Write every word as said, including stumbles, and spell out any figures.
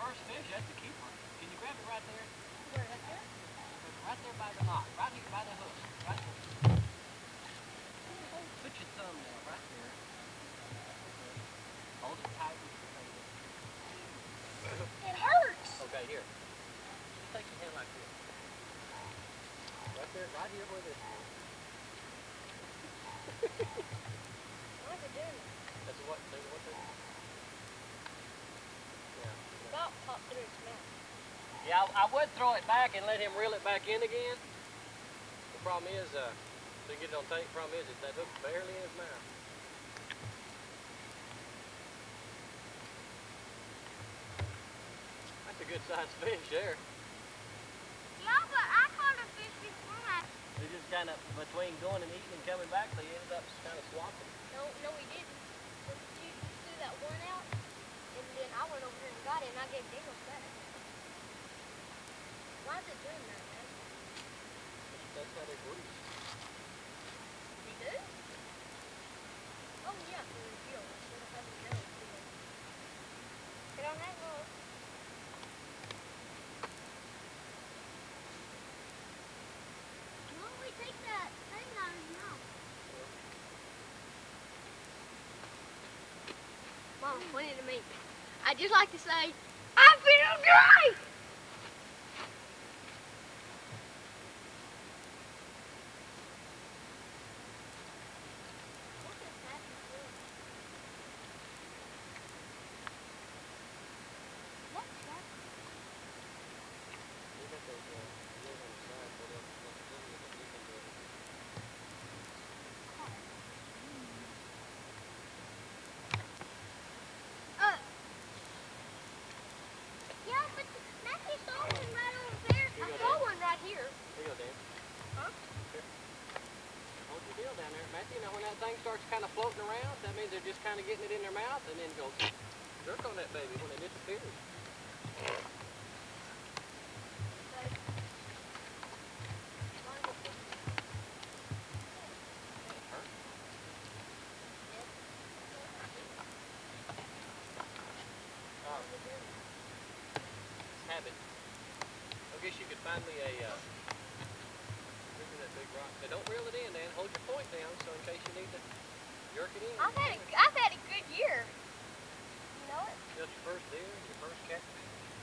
first fish, that's the keeper. Can you grab it right there? Where, right there? Right there by the knot. Right here by the hook. Right there. Put your thumb down right there. Hold it tight with your finger. It hurts! Okay, here. Just take your hand like this. Right there, right here where this is. Why is it doing that? That's what, that's what they're doing. Yeah. About popped through its mouth. Yeah, I, I would throw it back and let him reel it back in again. The problem is, uh, to get it on tape, the problem is that that hook's barely in his mouth. That's a good sized fish there. Yeah, but I caught a fish before that. They just kind of, between going and eating and coming back, they ended up kind of swapping. No, no, we didn't. You threw that one out, and then I went over here and got it, and I gave Daniel back. Why is it doing that, man? That's how they breathe. They do? Oh, yeah, for the deal. Instead of having no deal. Get on that roll. Why don't we take that thing out of his mouth? Mom pointed to me. I'd just like to say, I feel great! Thing starts kind of floating around, that means they're just kind of getting it in their mouth and then go jerk on that baby when it disappears. Habit. I guess you could find me a uh, that big rock. But don't reel it in, Dan. Hold your point down so in case you need to jerk it in. I've had a, I've had a good year. You know it? That's your first deer, your first catfish.